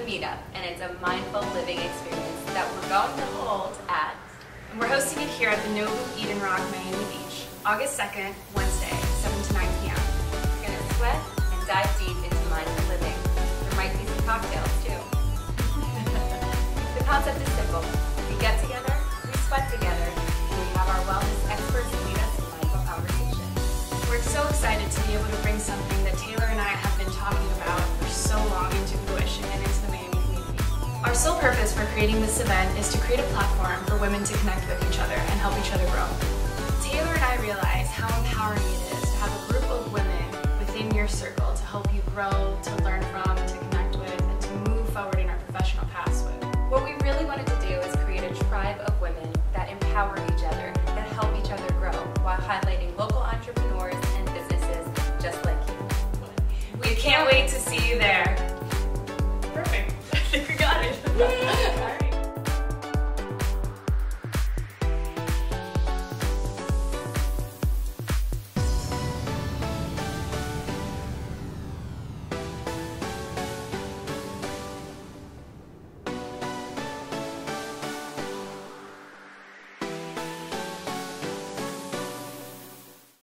Meetup, and it's a mindful living experience that we're going to hold at, and we're hosting it here at the Nobu Eden Rock, Miami Beach, August 2nd, Wednesday, 7 to 9 p.m. We're going to sweat and dive deep into mindful living. There might be some cocktails too. The concept is simple. We get together, we sweat together, and we have our wellness experts lead us in mindful conversation. We're so excited to be able to bring something that Taylor and I have been talking about for so long into fruition and into the Miami community. Our sole purpose for creating this event is to create a platform for women to connect with each other and help each other grow. Taylor and I realize how empowering it is to have a group of women within your circle to help you grow, to learn from, to connect with, and to move forward in our professional paths with. What we really wanted to do is create a tribe of women that empower each other, that help each other grow, while highlighting local entrepreneurs and businesses just like you. We can't wait to see you there.